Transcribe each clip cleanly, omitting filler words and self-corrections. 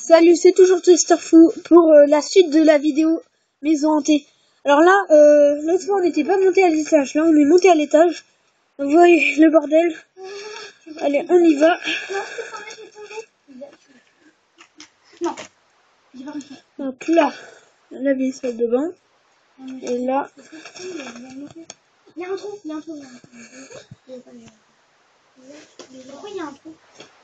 Salut, c'est toujours Twisterfou pour la suite de la vidéo maison hantée. Alors là, l'autre fois on n'était pas monté à l'étage, là on est monté à l'étage. Vous voyez le bordel. Allez, on y va. Donc là, la vieille salle de bain. Et là... Il y a un trou, il y a un trou. Pourquoi il y a un trou?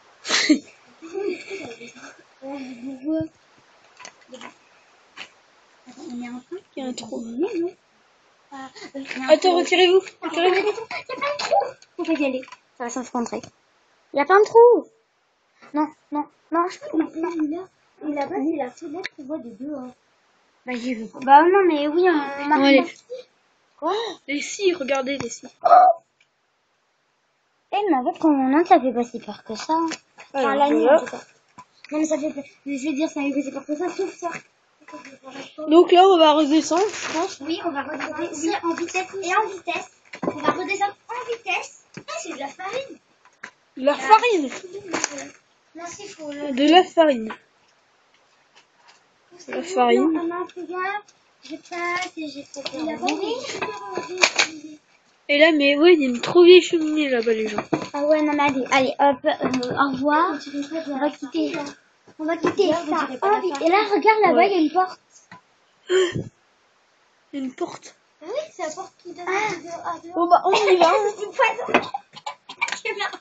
Il y a un trou. Il y a un trou. Attends, retirez-vous. Il y a plein de trous. On peut y aller. Ça va s'enfronter. Il y a plein de trous. Non. Il a pas dit la fenêtre qu'on voit de dehors. Bah j'y veux pas. Bah non mais oui, on marche. Allez. Quoi? Les scies, regardez les scies. Eh mais en fait quand on entre ça fait pas si peur que ça. Enfin la nuit en tout cas. Non mais ça fait peur. Je veux dire ça fait pas si peur que ça, sauf ça. Donc là on va redescendre, je pense. Oui, on va redescendre. Oui, en vitesse et en vitesse. On va redescendre en vitesse. Ah, c'est de la farine. De la farine. Non, c'est faux. De la farine. De la farine. Non, regarde. Je passe et j'ai fait Et là, mais ouais, il y a une trop vieille cheminée là-bas, les gens. Ah ouais, non, mais allez, hop, au revoir. On va quitter. On va quitter ça. Et là, regarde là-bas, il y a une porte. Il y a une porte. Oui, c'est la porte qui donne à dehors. Bon bah, on y va. C'est une poison. C'est bien.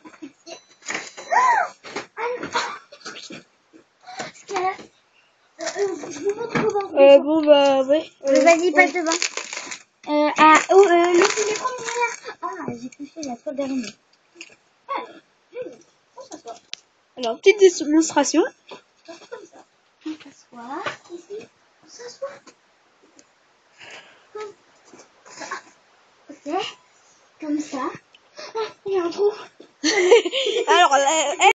Je vous montre comment. Bon bah, ouais. Vas-y, passe devant. Laissez les premières. Ah, j'ai touché la toile d'araignée. On s'assoit. Alors, petite démonstration. Comme ça. On s'assoit. Ici. On s'assoit. Comme ça. Ok. Comme ça. Ah, il y a un trou. Alors,